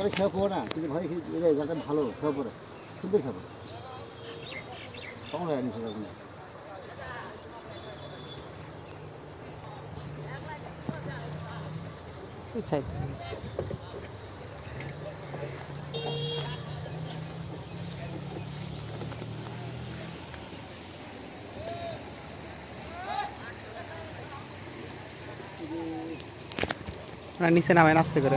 তরকারি খেয়ে পড়ো না, কিন্তু ভাই জালটা ভালো খেয়ে পড়ে, সুন্দর খাবো তখন আনি সেরকম সাইড নিচে নামায় নাচতে করে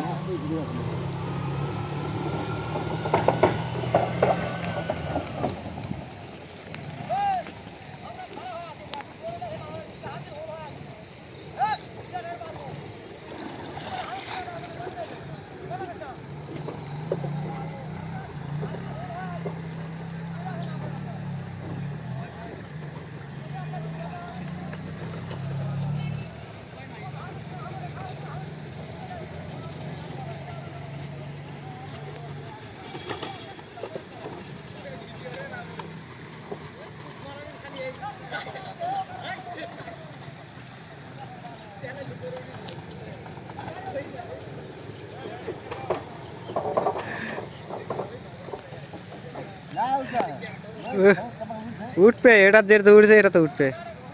উঠবে এটা দের তো উঠছে এটা তো উঠবে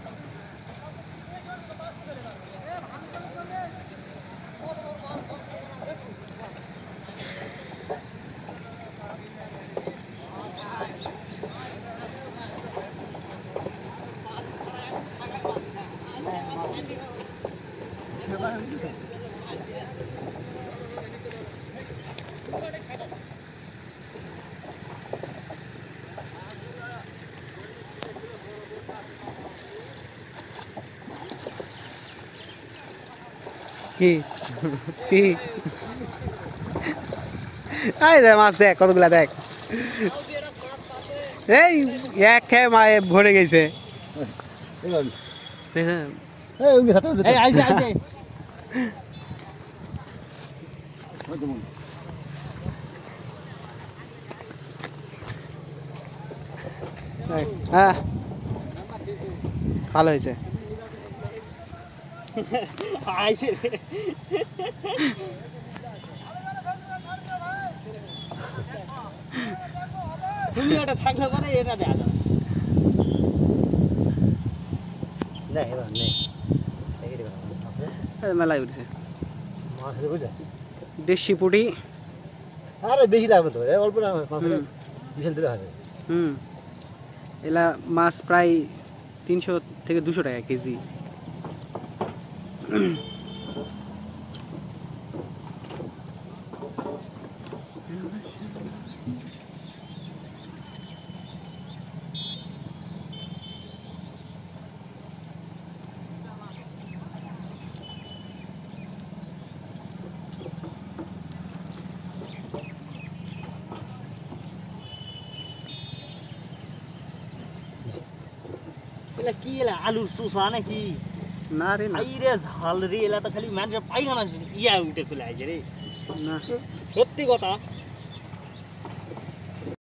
কি কি আই দে মাছ দেখ কতগুলা দেখ এই এক খেয়ে মায়ে ভরে গেছে হ্যাঁ ভালো হয়েছে তুমি ওটা থাকলে পরে এটা দেখা যাবে না এবার নেই মেলায় উঠেছে মাছ বুঝলে দেশি পুটি আরে বেশি লাগবে তো অল্প না বিশাল দিলে হবে এলা মাছ প্রায় 300 থেকে 200 টাকা কেজি এলা কি এলা আলুর সুসা নাকি না রে না আই রে ঝাল রে এলা তো খালি মানুষ পায়খানা ইয়া উঠে চলে আইছে রে না সত্যি কথা